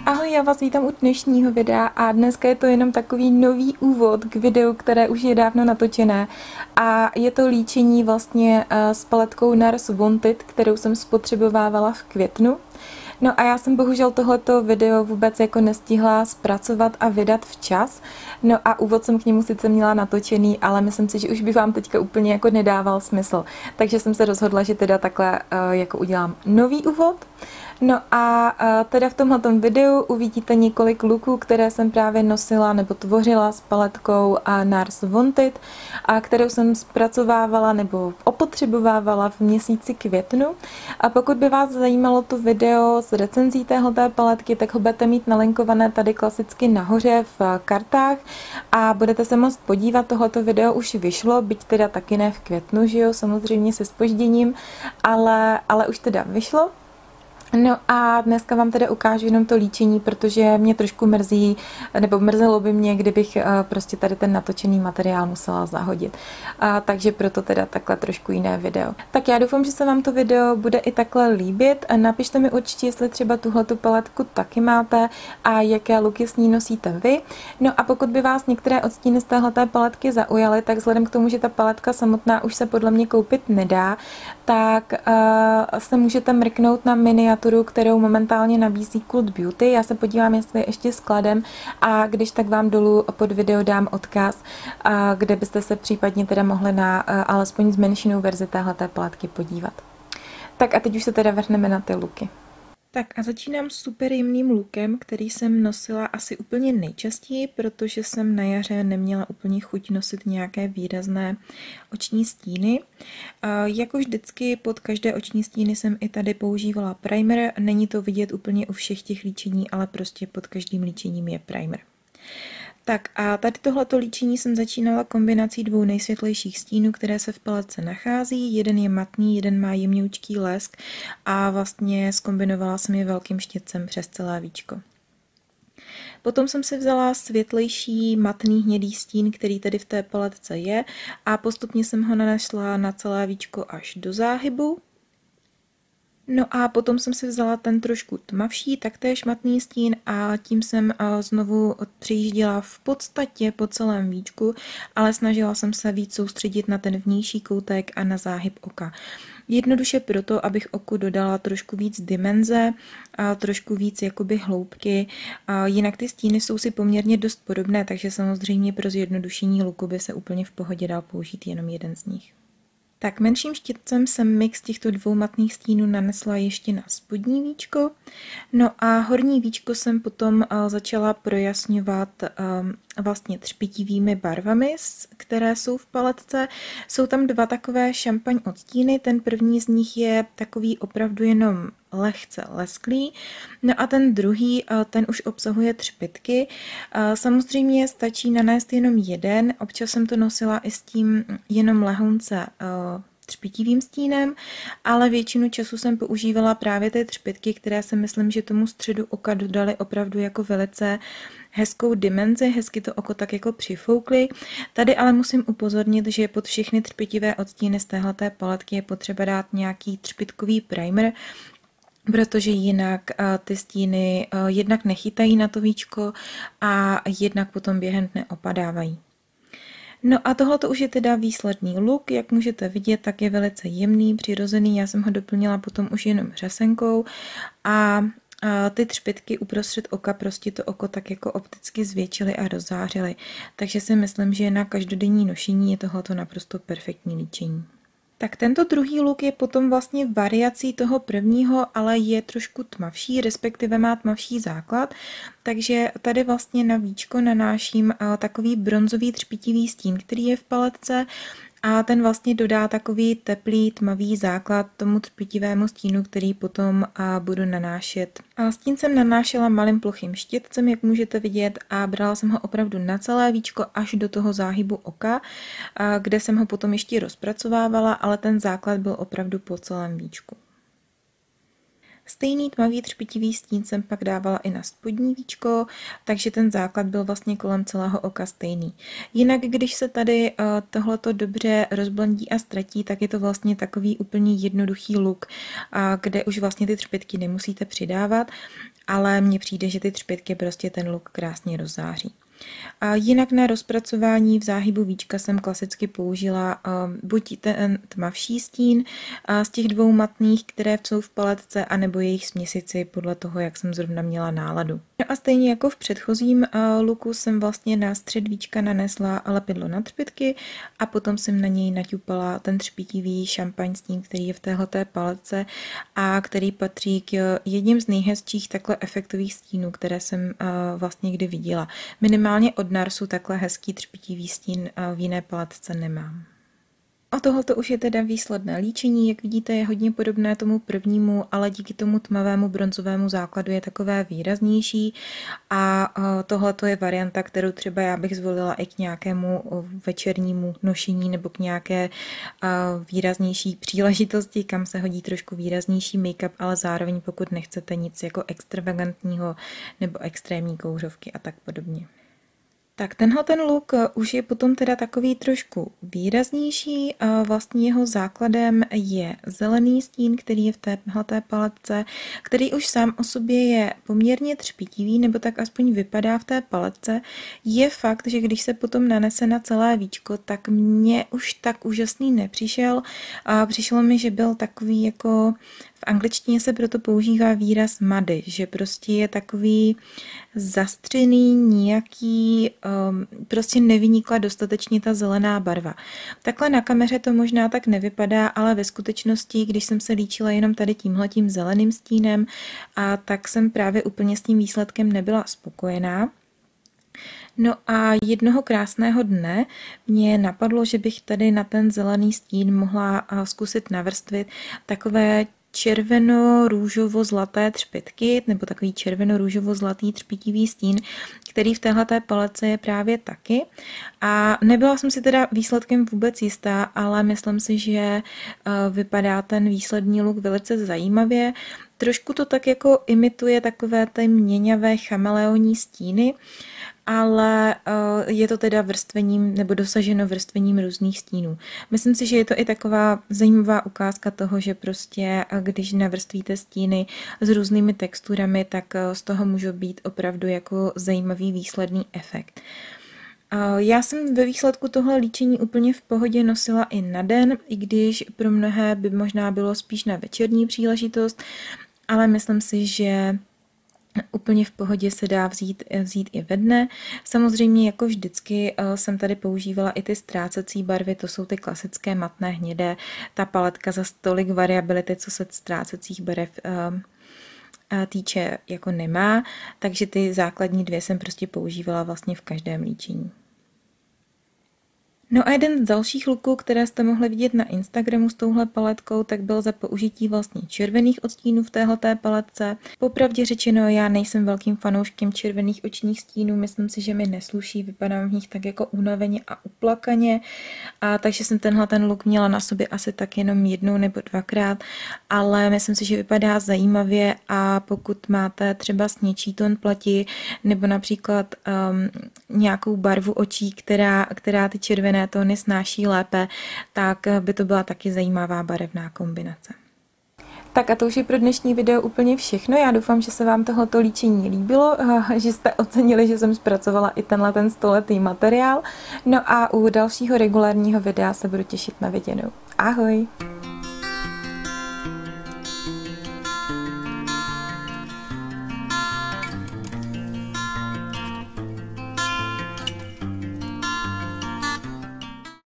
Ahoj, já vás vítám u dnešního videa a dneska je to jenom takový nový úvod k videu, které už je dávno natočené a je to líčení vlastně s paletkou NARS Wanted, kterou jsem spotřebovávala v květnu. No a já jsem bohužel tohleto video vůbec jako nestihla zpracovat a vydat včas. No a úvod jsem k němu sice měla natočený, ale myslím si, že už by vám teďka úplně jako nedával smysl. Takže jsem se rozhodla, že teda takhle jako udělám nový úvod. No a teda v tomhletom videu uvidíte několik looků, které jsem právě nosila nebo tvořila s paletkou NARS Wanted, a kterou jsem zpracovávala nebo opotřebovávala v měsíci květnu. A pokud by vás zajímalo to video s recenzí téhleté paletky, tak ho budete mít nalinkované tady klasicky nahoře v kartách a budete se moct podívat. Tohleto video už vyšlo, byť teda taky ne v květnu, že jo, samozřejmě se zpožděním, ale už teda vyšlo. No a dneska vám teda ukážu jenom to líčení, protože mě trošku mrzí, nebo mrzelo by mě, kdybych prostě tady ten natočený materiál musela zahodit. Takže proto teda takhle trošku jiné video. Tak já doufám, že se vám to video bude i takhle líbit. Napište mi určitě, jestli třeba tuhletu paletku taky máte a jaké looky s ní nosíte vy. No a pokud by vás některé odstíny z téhleté paletky zaujaly, tak vzhledem k tomu, že ta paletka samotná už se podle mě koupit nedá, tak se můžete mrknout na miniaturu, kterou momentálně nabízí Cult Beauty. Já se podívám, jestli ještě skladem, a když tak vám dolů pod video dám odkaz, kde byste se případně teda mohli na alespoň zmenšenou verzi téhleté paletky podívat. Tak a teď už se teda vrhneme na ty looky. Tak a začínám super jemným lookem, který jsem nosila asi úplně nejčastěji, protože jsem na jaře neměla úplně chuť nosit nějaké výrazné oční stíny. Jako vždycky pod každé oční stíny jsem i tady používala primer. Není to vidět úplně u všech těch líčení, ale prostě pod každým líčením je primer. Tak a tady tohleto líčení jsem začínala kombinací dvou nejsvětlejších stínů, které se v paletce nachází. Jeden je matný, jeden má jemňoučký lesk a vlastně zkombinovala jsem je velkým štětcem přes celé víčko. Potom jsem si vzala světlejší matný hnědý stín, který tady v té paletce je, a postupně jsem ho nanesla na celé víčko až do záhybu. No a potom jsem si vzala ten trošku tmavší, taktéž matný stín, a tím jsem znovu přejížděla v podstatě po celém víčku, ale snažila jsem se víc soustředit na ten vnější koutek a na záhyb oka. Jednoduše proto, abych oku dodala trošku víc dimenze a trošku víc jakoby hloubky. Jinak ty stíny jsou si poměrně dost podobné, takže samozřejmě pro zjednodušení looku by se úplně v pohodě dal použít jenom jeden z nich. Tak menším štětcem jsem mix těchto dvou matných stínů nanesla ještě na spodní víčko. No a horní víčko jsem potom začala projasňovat vlastně třpitivými barvami, které jsou v paletce. Jsou tam dva takové šampaň odstíny, ten první z nich je takový opravdu jenom lehce lesklý, no a ten druhý, ten už obsahuje třpytky. Samozřejmě stačí nanést jenom jeden, občas jsem to nosila i s tím jenom lehonce třpitivým stínem, ale většinu času jsem používala právě ty třpytky, které si myslím, že tomu středu oka dodaly opravdu jako velice hezkou dimenzi, hezky to oko tak jako přifoukly. Tady ale musím upozornit, že pod všechny třpitivé odstíny z téhleté paletky je potřeba dát nějaký třpytkový primer, protože jinak ty stíny jednak nechytají na to víčko a jednak potom během dne opadávají. No a tohle už je teda výsledný look, jak můžete vidět, tak je velice jemný, přirozený, já jsem ho doplnila potom už jenom řasenkou a ty třpytky uprostřed oka prostě to oko tak jako opticky zvětšily a rozzářily, takže si myslím, že na každodenní nošení je tohleto naprosto perfektní líčení. Tak tento druhý look je potom vlastně variací toho prvního, ale je trošku tmavší, respektive má tmavší základ, takže tady vlastně na víčko nanáším takový bronzový třpitivý stín, který je v paletce, a ten vlastně dodá takový teplý tmavý základ tomu třpitivému stínu, který potom budu nanášet. A stín jsem nanášela malým plochým štětcem, jak můžete vidět, a brala jsem ho opravdu na celé víčko až do toho záhybu oka, kde jsem ho potom ještě rozpracovávala, ale ten základ byl opravdu po celém víčku. Stejný tmavý třpitivý stín jsem pak dávala i na spodní víčko, takže ten základ byl vlastně kolem celého oka stejný. Jinak, když se tady tohleto dobře rozblendí a ztratí, tak je to vlastně takový úplně jednoduchý look, kde už vlastně ty třpytky nemusíte přidávat. ale mně přijde, že ty třpytky prostě ten look krásně rozzáří. A jinak na rozpracování v záhybu víčka jsem klasicky použila buď ten tmavší stín z těch dvou matných, které jsou v paletce, anebo jejich směsici podle toho, jak jsem zrovna měla náladu. No a stejně jako v předchozím looku jsem vlastně na střed víčka nanesla lepidlo na třpytky a potom jsem na něj naťupala ten třpitivý šampaň stín, který je v téhleté paletce a který patří k jedním z nejhezčích takhle efektových stínů, které jsem vlastně kdy viděla. Minimálně od Narsu takhle hezký třpitivý stín v jiné paletce nemám. A tohoto už je teda výsledné líčení, jak vidíte, je hodně podobné tomu prvnímu, ale díky tomu tmavému bronzovému základu je takové výraznější a tohleto je varianta, kterou třeba já bych zvolila i k nějakému večernímu nošení nebo k nějaké výraznější příležitosti, kam se hodí trošku výraznější make-up, ale zároveň pokud nechcete nic jako extravagantního nebo extrémní kouřovky a tak podobně. Tak tenhle ten look už je potom teda takový trošku výraznější. Vlastně jeho základem je zelený stín, který je v téhleté paletce, který už sám o sobě je poměrně třpitivý, nebo tak aspoň vypadá v té paletce. Je fakt, že když se potom nanese na celé víčko, tak mně už tak úžasný nepřišel. Přišlo mi, že byl takový jako... V angličtině se proto používá výraz muddy, že prostě je takový zastřený, nějaký, prostě nevynikla dostatečně ta zelená barva. Takhle na kameře to možná tak nevypadá, ale ve skutečnosti, když jsem se líčila jenom tady tímhletím zeleným stínem, tak jsem právě úplně s tím výsledkem nebyla spokojená. No a jednoho krásného dne mě napadlo, že bych tady na ten zelený stín mohla zkusit navrstvit takové červeno-růžovo-zlaté třpytky, nebo takový červeno-růžovo-zlatý třpitivý stín, který v téhleté paletce je právě taky. A nebyla jsem si teda výsledkem vůbec jistá, ale myslím si, že vypadá ten výsledný look velice zajímavě. Trošku to tak jako imituje takové ty měňavé chameleonní stíny, ale je to teda vrstvením nebo dosaženo vrstvením různých stínů. Myslím si, že je to i taková zajímavá ukázka toho, že prostě když navrstvíte stíny s různými texturami, tak z toho může být opravdu jako zajímavý výsledný efekt. Já jsem ve výsledku tohle líčení úplně v pohodě nosila i na den, i když pro mnohé by možná bylo spíš na večerní příležitost, ale myslím si, že úplně v pohodě se dá vzít i ve dne. Samozřejmě jako vždycky jsem tady používala i ty ztrácecí barvy, to jsou ty klasické matné hnědé. Ta paletka za tolik variability, co se ztrácecích barev týče, jako nemá, takže ty základní dvě jsem prostě používala vlastně v každém líčení. No a jeden z dalších looků, které jste mohli vidět na Instagramu s touhle paletkou, tak byl za použití vlastně červených odstínů v téhleté paletce. Popravdě řečeno, já nejsem velkým fanouškem červených očních stínů, myslím si, že mi nesluší, vypadám v nich tak jako unaveně a uplakaně, takže jsem tenhle ten look měla na sobě asi tak jenom jednou nebo dvakrát, ale myslím si, že vypadá zajímavě a pokud máte třeba sněčí tón pleti nebo například nějakou barvu očí, která ty červené tóny snáší lépe, tak by to byla taky zajímavá barevná kombinace. Tak a to už je pro dnešní video úplně všechno. Já doufám, že se vám tohleto líčení líbilo, že jste ocenili, že jsem zpracovala i ten stoletý materiál. No a u dalšího regulárního videa se budu těšit na viděnou. Ahoj!